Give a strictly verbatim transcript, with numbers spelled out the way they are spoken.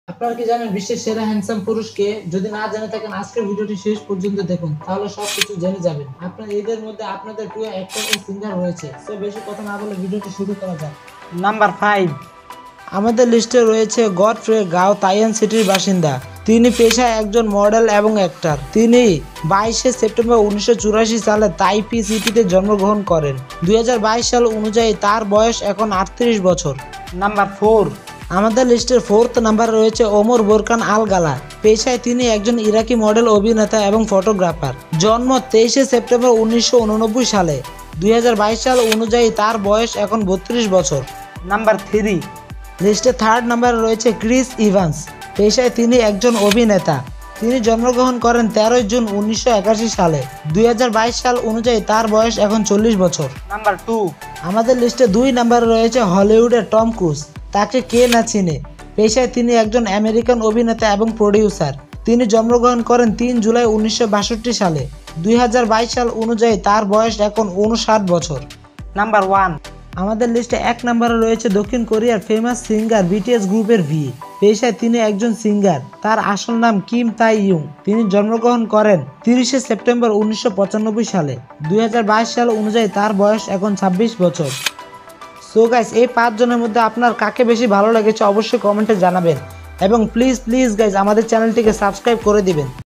আপনারা কি জানেন বিশ্বের সেরা হ্যান্ডসাম পুরুষ কে? যদি না জেনে থাকেন আজকের ভিডিওটি শেষ পর্যন্ত দেখুন, তাহলে সবকিছু জেনে যাবেন। আপনার এদের মধ্যে আপনাদের প্রিয় অ্যাক্টর ও সিঙ্গার রয়েছে। সো বেশি কথা না বলে ভিডিওটি শুরু করা যাক। Number five. আমাদের লিস্টে রয়েছে গডফ্রে গাও, তাইয়ান সিটির বাসিন্দা। তিনি পেশায় একজন মডেল এবং অ্যাক্টর। তিনি বাইশে সেপ্টেম্বর উনিশশো চুরাশি সালে তাইপি সিটিতে জন্মগ্রহণ করেন। দুই হাজার বাইশ সাল অনুযায়ী তার বয়স এখন আটত্রিশ বছর। Number four. আমাদের লিস্টের ফোর্থ নাম্বারে রয়েছে ওমর বোরকান আল গালা। পেশায় তিনি একজন ইরাকি মডেল, অভিনেতা এবং ফটোগ্রাফার। জন্ম তেইশে সেপ্টেম্বর উনিশশো উননব্বই সালে। দুই হাজার বাইশ সাল অনুযায়ী তার বয়স এখন বত্রিশ বছর। Number three. লিস্টে থার্ড নাম্বারে রয়েছে ক্রিস ইভান্স। পেশায় তিনি একজন অভিনেতা। তিনি জন্মগ্রহণ করেন তেরোই জুন উনিশশো একাশি সালে। দুই হাজার বাইশ সাল অনুযায়ী তার বয়স এখন চল্লিশ বছর। Number two. আমাদের লিস্টে দুই নাম্বারে রয়েছে হলিউডের টম ক্রুজ। তাকে কে না চিনে। পেশায় তিনি একজন আমেরিকান অভিনেতা এবং প্রডিউসার। তিনি জন্মগ্রহণ করেন তিন জুলাই উনিশশো বাষট্টি সালে। দুই হাজার বাইশ সাল অনুযায়ী তার বয়স এখন উনষাট বছর। Number one. আমাদের লিস্টে এক নম্বরে রয়েছে দক্ষিণ কোরিয়ার ফেমাস সিঙ্গার বিটিএস গ্রুপের ভি। পেশায় তিনি একজন সিঙ্গার। তার আসল নাম কিম তাই ইয়ুং। তিনি জন্মগ্রহণ করেন তিরিশে সেপ্টেম্বর উনিশশো পঁচানব্বই সালে। দুই হাজার বাইশ সাল অনুযায়ী তার বয়স এখন ছাব্বিশ বছর। সো গাইস, এই পাঁচজনের মধ্যে আপনার কাকে বেশি ভালো লেগেছে অবশ্যই কমেন্টে জানাবেন এবং প্লিজ প্লিজ গাইস আমাদের চ্যানেলটিকে সাবস্ক্রাইব করে দিবেন।